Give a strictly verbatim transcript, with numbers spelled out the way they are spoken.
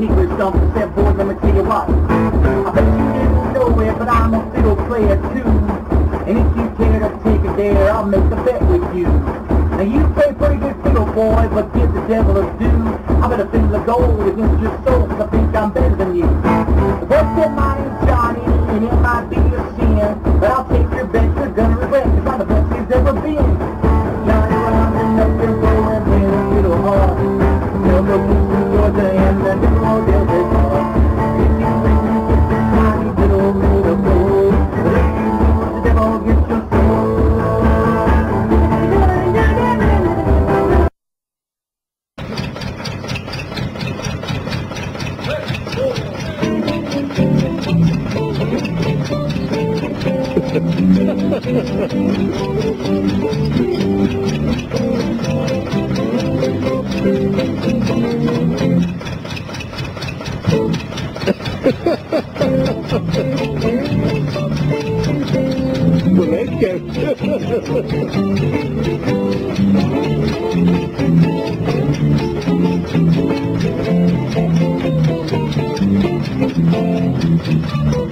English something said, boy, let me tell you what. I bet you didn't know it, but I'm a fiddle player too. And if you care to take a dare, I'll make a bet with you. Now you play pretty good fiddle, boy, but give the devil a due. I bet a fiddle of gold against your soul, cause I think I'm better than you. The boy said my name's Johnny, and it might be a sin, but I'll take your bet, you're gonna regret, cause I'm the best he's ever been. Johnny rounding up and rolling in a fiddle hall. Tell the blues to Georgia and the devil all they'll be called. If you think you get this tiny little made of gold, but if you lose, the devil gets your soul. Well, let's go.